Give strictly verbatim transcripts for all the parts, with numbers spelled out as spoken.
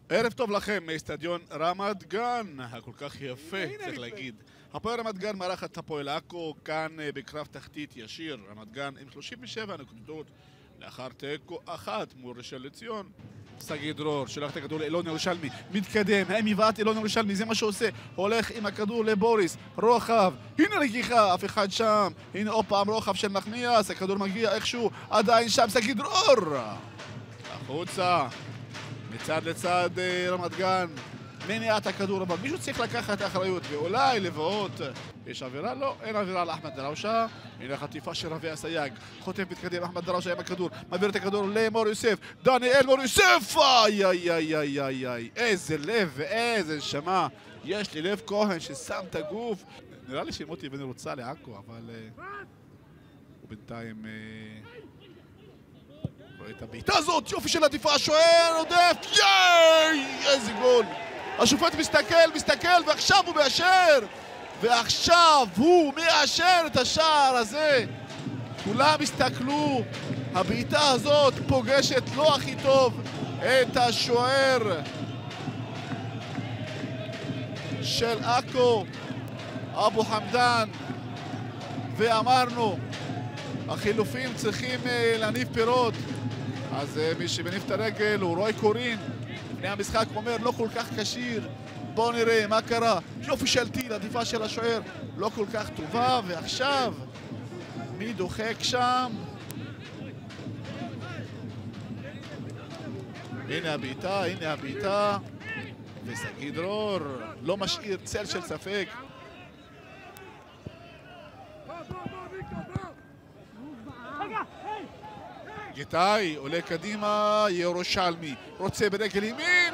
ערב טוב לכם מאצטדיון רמת גן, הכל כך יפה, צריך להגיד. הפועל רמת גן מארחת את הפועל עכו, כאן בקרב תחתית ישיר. רמת גן עם שלושים ושבע נקודות לאחר תיקו אחת מול ראשון לציון. שגיא דרור שולח את הכדור לאילון ירושלמי, מתקדם, האם יבעט אילון ירושלמי, זה מה שעושה, הולך עם הכדור לבוריס, רוחב, הנה לקיחה, אף אחד שם, הנה עוד פעם רוחב של נחמיאס, הכדור מגיע איכשהו, עדיין שם שגיא דרור, החוצה, מצד לצד רמת גן, מניעת הכדור הבא, מישהו צריך לקחת אחריות ואולי לבעות. יש עבירה? לא, אין עבירה לאחמד דראושה. הנה חטיפה של רבי אסייג, חוטף מתקדם אחמד דראושה עם הכדור, מעביר את הכדור למור יוסף, דניאל מור יוסף, איי איי איי איי איי איי, איזה לב ואיזה נשמה, יש לי לב כהן ששם את הגוף. נראה לי שמוטי בן רוצה לעכו, אבל הוא בינתיים רואה את הבעיטה הזאת, יופי של עדיפה, השוער עודף, ייי, איזה גול. השופט מסתכל, מסתכל, ועכשיו הוא מאשר! ועכשיו הוא מאשר את השער הזה! כולם הסתכלו, הבעיטה הזאת פוגשת לא הכי טוב את השוער של עכו, אבו חמדן, ואמרנו, החילופים צריכים להניב פירות, אז מי שמניב את הרגל הוא רוי קורין. לפני המשחק אומר לא כל כך כשיר, בואו נראה מה קרה, יופי של טיל, עדיפה של השוער לא כל כך טובה, ועכשיו מי דוחק שם? הנה הבעיטה, הנה הבעיטה, ושגיא דרור לא משאיר צל של ספק. גיטאי עולה קדימה, ירושלמי רוצה ברגל ימין,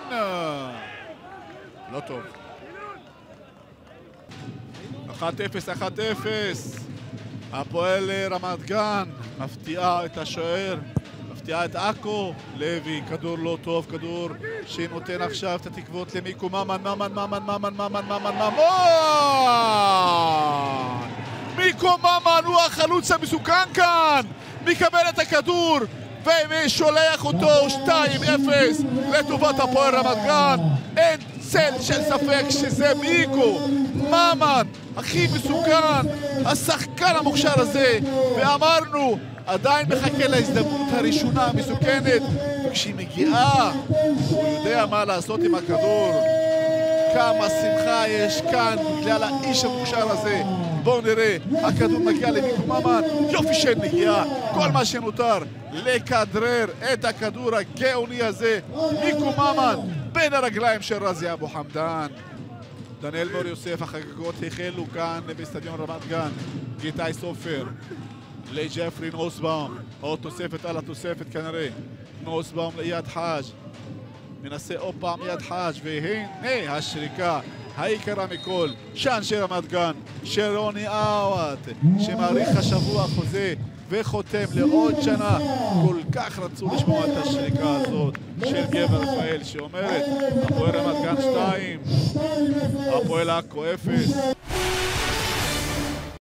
לא טוב. אחת אפס, אחת אפס, הפועל רמת גן מפתיעה את השוער, מפתיעה את עכו. לוי, כדור לא טוב, כדור שנותן עכשיו את התקוות למיקו ממן, ממן, ממן, ממן, ממן, ממן, ממן, מיקו ממן הוא החלוץ המסוכן כאן, מקבל את הכדור ושולח אותו שתיים אפס לטובת הפועל רמת גן. אין צל של ספק שזה מיקו ממן הכי מסוכן, השחקן המוכשר הזה, ואמרנו עדיין מחכה להזדמנות הראשונה המסוכנת, וכשהיא מגיעה הוא יודע מה לעשות עם הכדור. כמה שמחה יש כאן בגלל האיש המוכשר הזה. בואו נראה, הכדור מגיע למיקו ממן, יופי של נגיעה, כל מה שנותר לכדרר את הכדור הגאוני הזה, מיקו ממן בין הרגליים של רזי אבו חמדן. דניאל מור יוסף, החגיגות החלו כאן באצטדיון רמת גן. גיטאי סופר לג'פרי נוסבאום, עוד תוספת על התוספת כנראה, נוסבאום ליד חאג', מנסה עוד פעם יד חאג', והנה השריקה העיקרה מכל, שאנשי רמת גן, שרוני עווד, שמאריך השבוע חוזה וחותם לעוד שנה. כל כך רצו לשמוע את השריקה הזאת של גבר רפאל שאומרת הפועל רמת גן שתיים, הפועל עכו אפס.